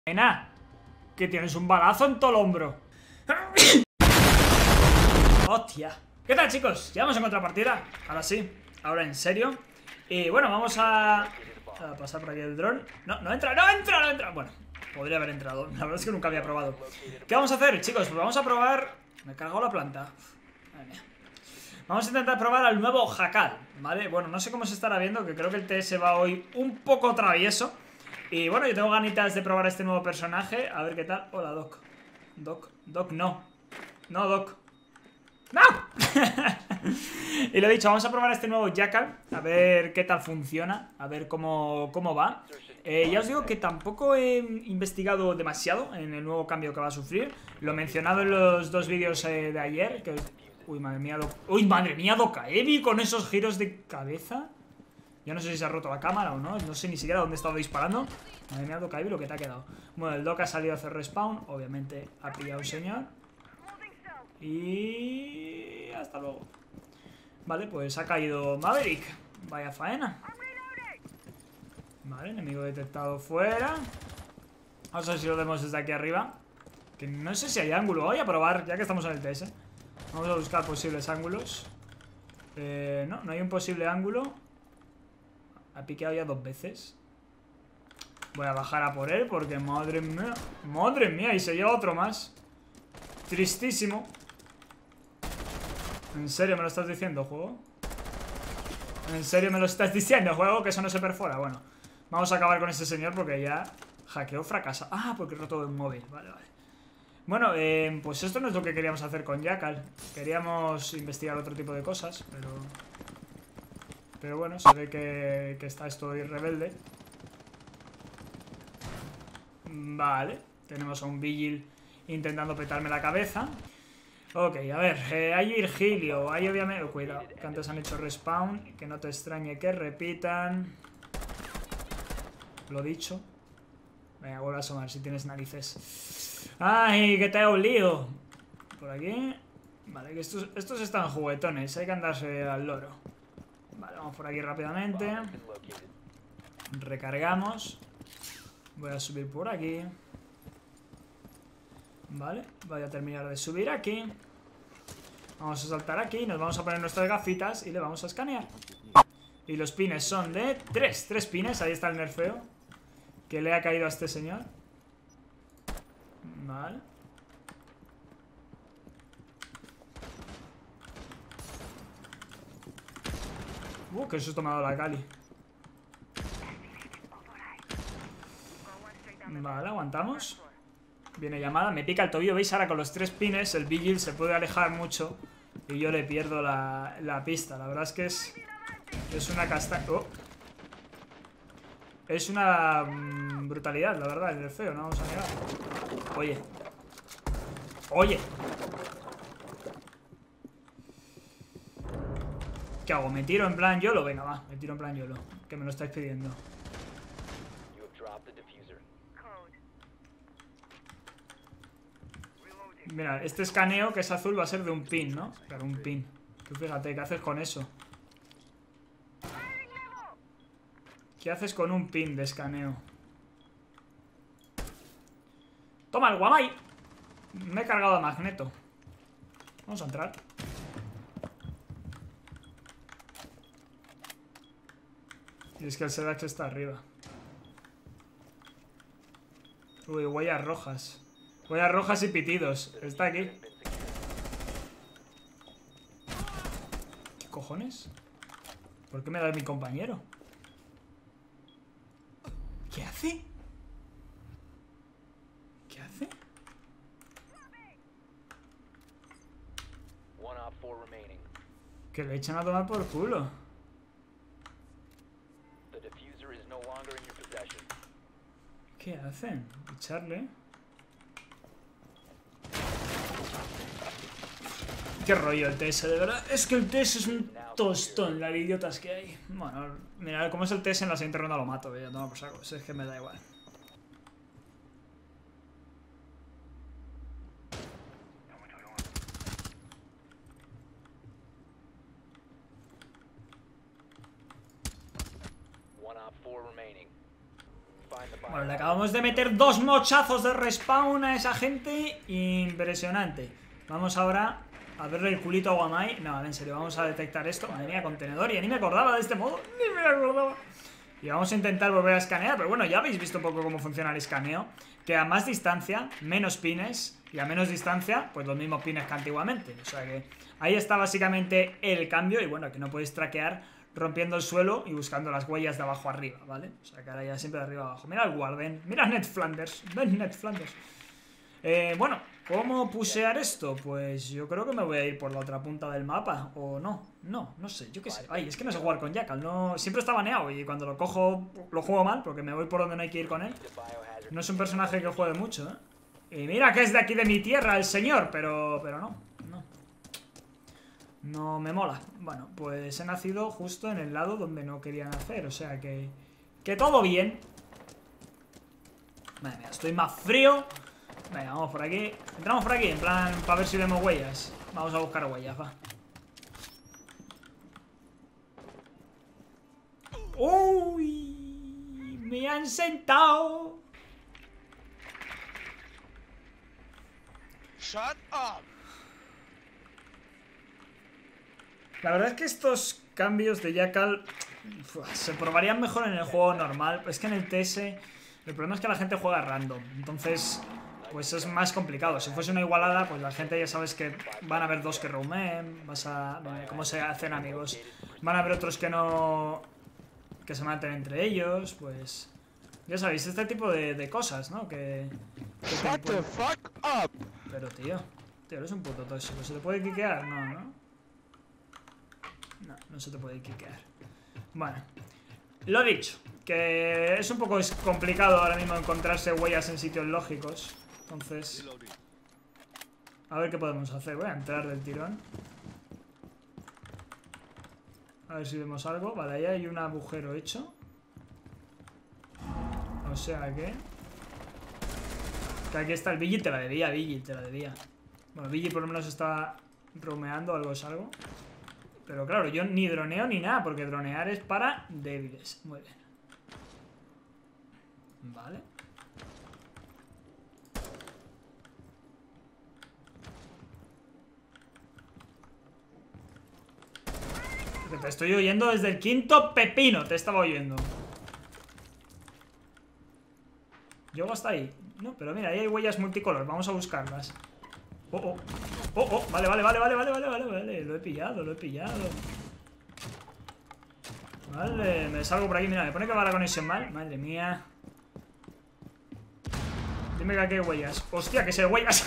Nena, que tienes un balazo en todo el hombro. Hostia. ¿Qué tal, chicos? Ya vamos en contrapartida. Ahora sí, ahora en serio. Y bueno, vamos a pasar por aquí el dron. No entra, no entra, no entra. Bueno, podría haber entrado. La verdad es que nunca había probado. ¿Qué vamos a hacer, chicos? Pues vamos a probar. Me he cargado la planta. Madre mía. Vamos a intentar probar al nuevo Jackal, ¿vale? Bueno, no sé cómo se estará viendo, que creo que el TS va hoy un poco travieso. Y bueno, yo tengo ganitas de probar este nuevo personaje. A ver qué tal. Hola, Doc. Doc, no. No, Doc. ¡No! Y lo dicho, vamos a probar este nuevo Jackal. A ver qué tal funciona. A ver cómo va. Ya os digo que tampoco he investigado demasiado en el nuevo cambio que va a sufrir. Lo he mencionado en los dos vídeos de ayer. Que... Uy, madre mía, Uy, madre mía, Dokaevi con esos giros de cabeza. Yo no sé si se ha roto la cámara o no. No sé ni siquiera dónde he estado disparando. Madre mía, Dokaevi, lo que te ha quedado. Bueno, el Doc ha salido a hacer respawn. Obviamente ha pillado un señor. Y... hasta luego. Vale, pues ha caído Maverick. Vaya faena. Vale, enemigo detectado fuera. Vamos a ver si lo vemos desde aquí arriba. Que no sé si hay ángulo. Voy a probar, ya que estamos en el TS. Vamos a buscar posibles ángulos. No hay un posible ángulo. Ha piqueado ya 2 veces. Voy a bajar a por él porque madre mía. Madre mía, y se lleva otro más. Tristísimo. ¿En serio me lo estás diciendo, juego? ¿En serio me lo estás diciendo, juego? Que eso no se perfora. Bueno, vamos a acabar con este señor porque ya hackeo fracasa. Ah, porque he roto el móvil. Vale. Bueno, pues esto no es lo que queríamos hacer con Jackal. Queríamos investigar otro tipo de cosas, pero bueno, se ve que está esto ahí rebelde. Vale, tenemos a un Vigil intentando petarme la cabeza. Ok, a ver, hay Virgilio, hay obviamente... cuidado, que antes han hecho respawn. Que no te extrañe que repitan. Lo dicho. Venga, vuelve a asomar si tienes narices. ¡Ay, que te hago un lío! Por aquí. Vale, que estos están juguetones. Hay que andarse al loro. Vale, vamos por aquí rápidamente. Recargamos. Voy a subir por aquí. Vale, voy a terminar de subir aquí. Vamos a saltar aquí, nos vamos a poner nuestras gafitas y le vamos a escanear. Y los pines son de 3 pines, ahí está el nerfeo que le ha caído a este señor. Vale. Que susto me ha dado la Cali. Vale, aguantamos. Viene llamada, me pica el tobillo. ¿Veis? Ahora con los 3 pines el Vigil se puede alejar mucho y yo le pierdo la pista. La verdad es que es una castaña. Es una brutalidad, la verdad, el feo, no vamos a negar. Oye. ¿Qué hago? ¿Me tiro en plan YOLO? Venga, va, me tiro en plan YOLO, que me lo estáis pidiendo. Mira, este escaneo que es azul va a ser de un pin, ¿no? Claro, un pin. Tú fíjate, ¿qué haces con eso? ¿Qué haces con un pin de escaneo? ¡Toma el guamay! Me he cargado a Magneto. Vamos a entrar. Y es que el Sedax está arriba. Uy, huellas rojas. Huellas rojas y pitidos. Está aquí. ¿Qué cojones? ¿Por qué me da mi compañero? ¿Qué hace? ¿Qué hace? Que le echan a tomar por culo. ¿Qué hacen? Echarle. Qué rollo el TS, de verdad. Es que el TS es un tostón, la de idiotas que hay. Bueno, mira, como es el TS en la siguiente ronda lo mato, ya toma por saco. Es que me da igual. Bueno, le acabamos de meter 2 mochazos de respawn a esa gente. Impresionante. Vamos ahora a verle el culito a Guamai. No, en serio, vamos a detectar esto. Madre mía, contenedor. Ya ni me acordaba de este modo. Ni me acordaba. Y vamos a intentar volver a escanear. Pero bueno, ya habéis visto un poco cómo funciona el escaneo. Que a más distancia, menos pines. Y a menos distancia, pues los mismos pines que antiguamente. O sea que ahí está básicamente el cambio. Y bueno, que no podéis traquear rompiendo el suelo y buscando las huellas de abajo arriba, ¿vale? O sea que ahora ya siempre de arriba abajo. Mira el Warden. Mira Ned Flanders. Ven Ned Flanders. Bueno, ¿cómo pusear esto? Pues yo creo que me voy a ir por la otra punta del mapa. O no, no sé, yo qué sé. Ay, es que no sé jugar con Jackal, no, siempre está baneado. Y cuando lo cojo, lo juego mal, porque me voy por donde no hay que ir con él. No es un personaje que juegue mucho, ¿eh? Y mira que es de aquí de mi tierra el señor, pero no me mola. Bueno, pues he nacido justo en el lado donde no quería nacer. O sea que todo bien. Madre mía, estoy más frío. Venga, vamos por aquí. Entramos por aquí, en plan, para ver si vemos huellas. Vamos a buscar huellas, va. ¡Uy! Me han sentado. Shut up. La verdad es que estos cambios de Jackal se probarían mejor en el juego normal. Es que en el TS el problema es que la gente juega random. Entonces, pues es más complicado. Si fuese una igualada, pues la gente ya sabes que van a haber 2 que roameen. Vas a ver cómo se hacen amigos. Van a haber otros que no, que se maten entre ellos. Pues ya sabéis, este tipo de cosas, ¿no? Que Shut the fuck up. Pero tío, eres un puto tóxico. ¿Se te puede quiquear? No. No se te puede quiquear. Bueno, lo dicho, que es un poco complicado ahora mismo encontrarse huellas en sitios lógicos. Entonces, a ver qué podemos hacer. Voy a entrar del tirón. A ver si vemos algo. Vale, ahí hay un agujero hecho. O sea que aquí está el Billy. Te la debía, Billy, te la debía. Bueno, Billy por lo menos está romeando, algo es algo. Pero claro, yo ni droneo ni nada, porque dronear es para débiles. Muy bien. Vale. Te estoy oyendo desde el 5.º pepino. Te estaba oyendo. Llego hasta ahí. No, pero mira, ahí hay huellas multicolor. Vamos a buscarlas. Oh. Vale. Lo he pillado. Vale, me salgo por aquí. Mira, me pone que va la conexión mal. Madre mía. Dime que aquí hay huellas. Hostia, que si hay huellas.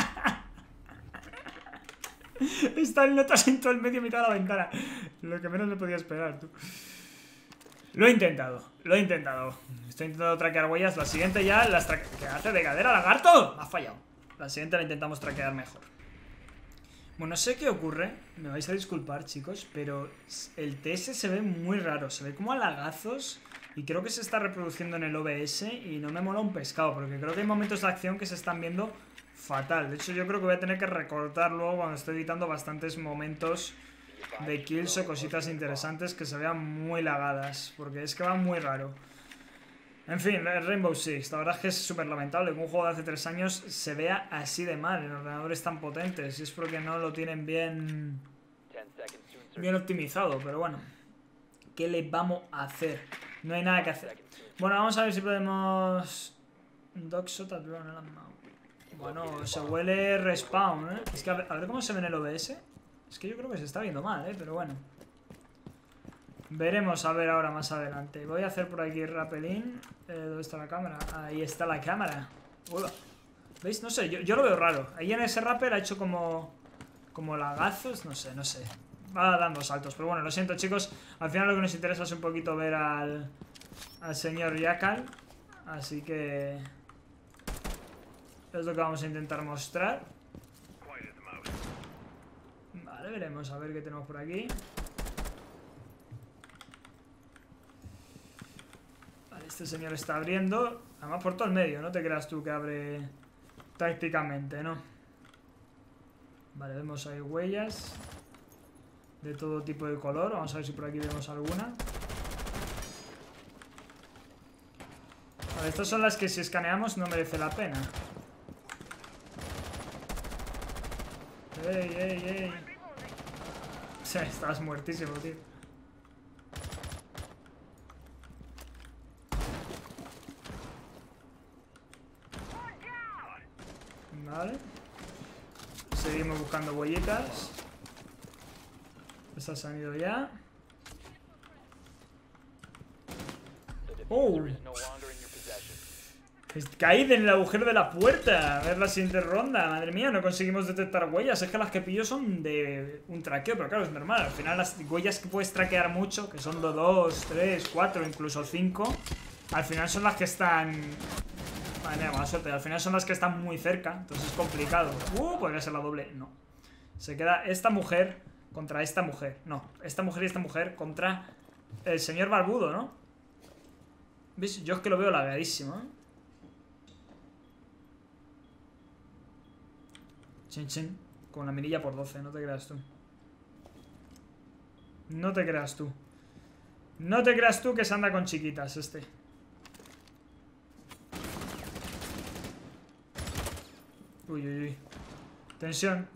Está el notas en todo el medio, mitad de la ventana. Lo que menos me podía esperar, tú. Lo he intentado. Estoy intentando traquear huellas. La siguiente ya las ¿Qué hace de cadera, lagarto? Me ha fallado. La siguiente la intentamos traquear mejor. Bueno, no sé qué ocurre. Me vais a disculpar, chicos, pero el TS se ve muy raro. Se ve como a lagazos. Y creo que se está reproduciendo en el OBS. Y no me mola un pescado, porque creo que hay momentos de acción que se están viendo fatal. De hecho, yo creo que voy a tener que recortar luego cuando estoy editando bastantes momentos de kills o cositas interesantes que se vean muy lagadas, porque es que va muy raro. En fin, Rainbow Six, la verdad es que es súper lamentable que un juego de hace 3 años se vea así de mal en ordenadores tan potentes. Y es porque no lo tienen bien optimizado, pero bueno, ¿qué le vamos a hacer? No hay nada que hacer. Bueno, vamos a ver si podemos... Bueno, se huele respawn, ¿eh? Es que a ver cómo se ve en el OBS. Es que yo creo que se está viendo mal, ¿eh? Pero bueno. Veremos a ver ahora más adelante. Voy a hacer por aquí rappelín. ¿Dónde está la cámara? Ahí está la cámara. Uy, ¿veis? No sé, yo lo veo raro. Ahí en ese rappel ha hecho como lagazos. No sé. Va dando saltos. Pero bueno, lo siento, chicos. Al final lo que nos interesa es un poquito ver al señor Jackal. Así que... es lo que vamos a intentar mostrar. Vale, veremos a ver qué tenemos por aquí. Vale, este señor está abriendo. Además por todo el medio, no te creas tú que abre tácticamente, ¿no? Vale, vemos ahí huellas de todo tipo de color. Vamos a ver si por aquí vemos alguna. A Estas son las que si escaneamos no merece la pena. ¡Ey, ey, ey! O sea, estás muertísimo, tío. Vale. Seguimos buscando huellitas. Estas han ido ya. ¡Oh! Caí en el agujero de la puerta. A ver la siguiente ronda. Madre mía, no conseguimos detectar huellas. Es que las que pillo son de un traqueo, pero claro, es normal. Al final las huellas que puedes traquear mucho, que son de 2, 3, 4, incluso 5, al final son las que están... Madre mía, mala suerte. Al final son las que están muy cerca. Entonces es complicado. Podría ser la doble. No. Se queda esta mujer contra esta mujer. No, esta mujer y esta mujer contra el señor barbudo, ¿no? ¿Ves? Yo es que lo veo lagadísimo, ¿eh? Chin chin. Con la mirilla por 12, no te creas tú. No te creas tú. No te creas tú que se anda con chiquitas este. Uy, uy, uy. Tensión.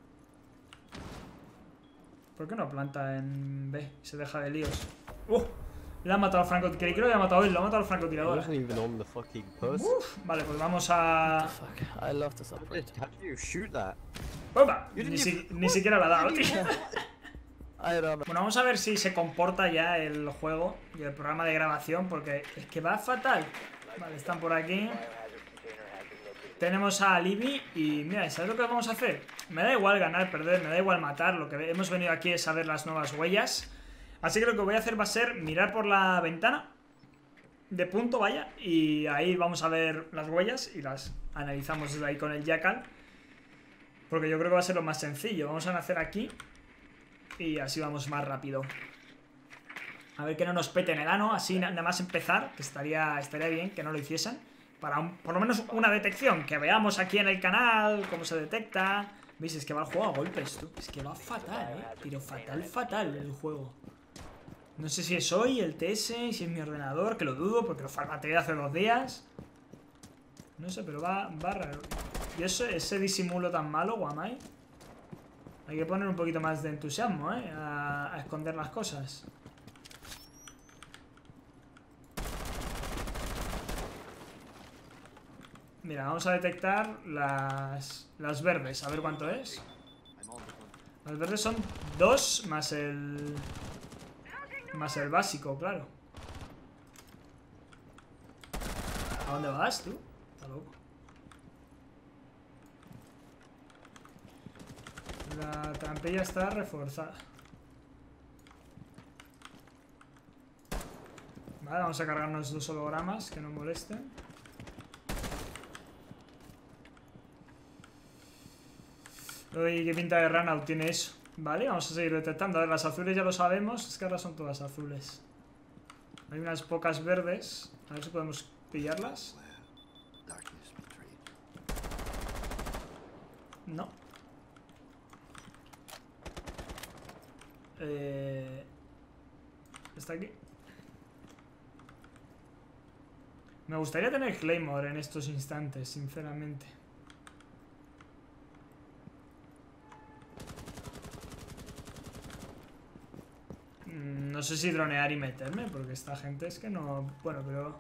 ¿Por qué no planta en B? Se deja de líos. Le ha matado al francotirador. Creo que lo había matado él, lo ha matado al francotirador. Vale, pues vamos a... ¡Opa! Ni siquiera la ha dado, tío. Bueno, vamos a ver si se comporta ya el juego y el programa de grabación, porque es que va fatal. Vale, están por aquí. Tenemos a Libby y mira, ¿sabes lo que vamos a hacer? Me da igual ganar, perder, me da igual matar. Lo que hemos venido aquí es a ver las nuevas huellas. Así que lo que voy a hacer va a ser mirar por la ventana de punto, vaya, y ahí vamos a ver las huellas y las analizamos desde ahí con el Jackal, porque yo creo que va a ser lo más sencillo. Vamos a nacer aquí y así vamos más rápido. A ver que no nos peten el ano, así nada más empezar, que estaría bien que no lo hiciesen. Para por lo menos una detección, que veamos aquí en el canal cómo se detecta. ¿Veis? Es que va el juego a golpes, tú. Es que va fatal, pero fatal el juego. No sé si es hoy el TS, si es mi ordenador, que lo dudo porque lo formateé hace 2 días. No sé, pero va raro. Y ese disimulo tan malo, Guamai. Hay que poner un poquito más de entusiasmo, a esconder las cosas. Mira, vamos a detectar las verdes, a ver cuánto es. Las verdes son 2 más el básico, claro. ¿A dónde vas tú? Está loco. La trampilla está reforzada. Vale, vamos a cargarnos 2 hologramas que no molesten. Uy, qué pinta de Runout tiene eso. Vale, vamos a seguir detectando. A ver, las azules ya lo sabemos. Es que ahora son todas azules. Hay unas pocas verdes. A ver si podemos pillarlas. No. Está aquí. Me gustaría tener Claymore en estos instantes, sinceramente. No sé si dronear y meterme, porque esta gente es que no... Bueno, pero...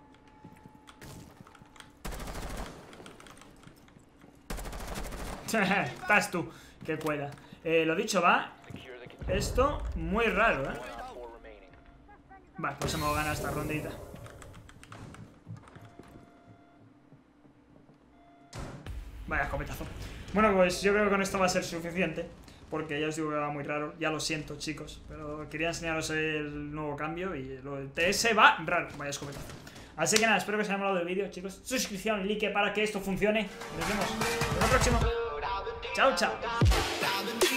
Estás tú, que cuela. Lo dicho, va. Esto muy raro, Vale, pues hemos ganado esta rondita. Vaya escopetazo. Bueno, pues yo creo que con esto va a ser suficiente, porque ya os digo que va muy raro. Ya lo siento, chicos, pero quería enseñaros el nuevo cambio. Y lo del TS va raro. Vaya escopetazo. Así que nada, espero que os haya molado el vídeo, chicos. Suscripción, like para que esto funcione. Nos vemos en el próximo. Chao, chao.